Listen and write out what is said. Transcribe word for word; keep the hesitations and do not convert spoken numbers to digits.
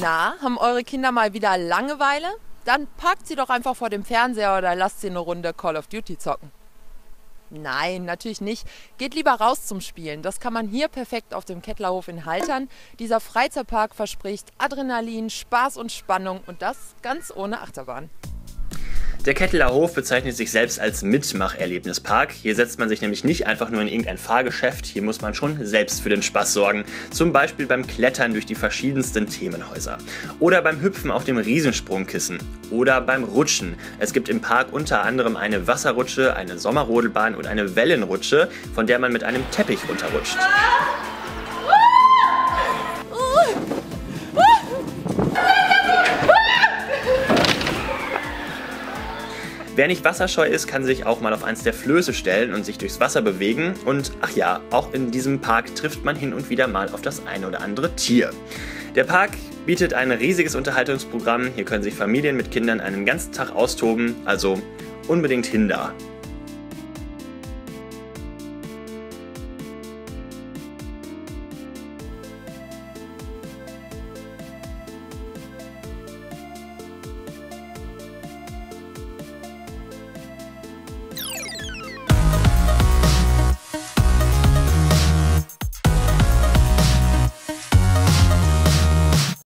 Na, haben eure Kinder mal wieder Langeweile? Dann parkt sie doch einfach vor dem Fernseher oder lasst sie eine Runde Call of Duty zocken. Nein, natürlich nicht. Geht lieber raus zum Spielen. Das kann man hier perfekt auf dem Kettlerhof in Haltern. Dieser Freizeitpark verspricht Adrenalin, Spaß und Spannung und das ganz ohne Achterbahn. Der Ketteler Hof bezeichnet sich selbst als Mitmacherlebnispark. Hier setzt man sich nämlich nicht einfach nur in irgendein Fahrgeschäft, hier muss man schon selbst für den Spaß sorgen. Zum Beispiel beim Klettern durch die verschiedensten Themenhäuser. Oder beim Hüpfen auf dem Riesensprungkissen. Oder beim Rutschen. Es gibt im Park unter anderem eine Wasserrutsche, eine Sommerrodelbahn und eine Wellenrutsche, von der man mit einem Teppich runterrutscht. Wer nicht wasserscheu ist, kann sich auch mal auf eins der Flöße stellen und sich durchs Wasser bewegen. Und ach ja, auch in diesem Park trifft man hin und wieder mal auf das ein oder andere Tier. Der Park bietet ein riesiges Unterhaltungsprogramm. Hier können sich Familien mit Kindern einen ganzen Tag austoben, also unbedingt hin da.